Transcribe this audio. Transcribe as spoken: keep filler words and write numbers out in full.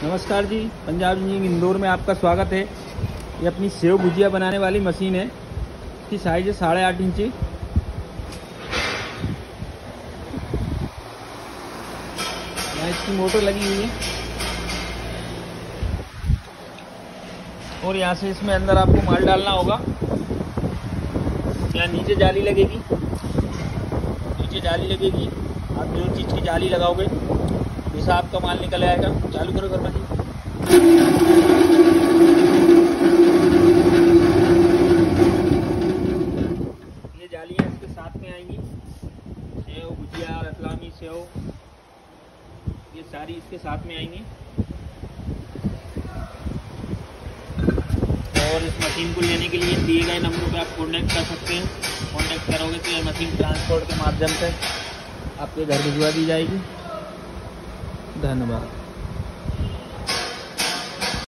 नमस्कार जी, पंजाब इंजीनियरिंग इंदौर में आपका स्वागत है। ये अपनी सेव भुजिया बनाने वाली मशीन है। इसकी साइज है साढ़े आठ इंची। यहाँ इसकी मोटर लगी हुई है और यहाँ से इसमें अंदर आपको माल डालना होगा। यहाँ नीचे जाली लगेगी, नीचे जाली लगेगी। आप जो चीज़ की जाली लगाओगे वैसा आपका माल निकल आएगा। चालू करो कर्मा जी। ये जालियाँ इसके साथ में आएंगी। सेव भुजिया, रतलामी सेव, ये सारी इसके साथ में आएंगी। और इस मशीन को लेने के लिए दिए गए नंबरों पे आप कॉन्टैक्ट कर सकते हैं। कॉन्टैक्ट करोगे तो ये मशीन ट्रांसपोर्ट के माध्यम से आपके घर भिजवा दी जाएगी। धन्यवाद।